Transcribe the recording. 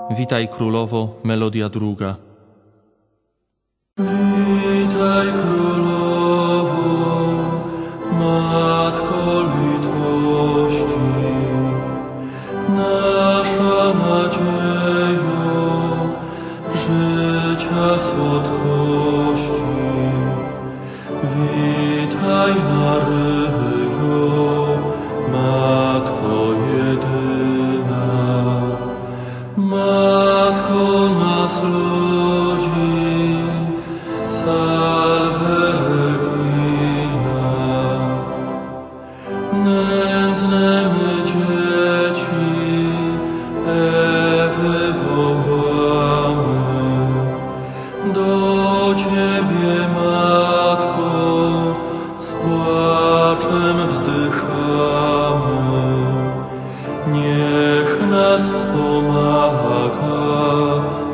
Witaj Królowo, melodia druga. Witaj Królowo, Matko litości, nasza nadziejo, życia słodkości. Witaj Maryjo, Matko jedyna, Matko nas ludzi, Salve Regina. Nędzne my dzieci Ewy wołamy, do Ciebie, Matko, z płaczem wzdychamy. Niech nas wspomaga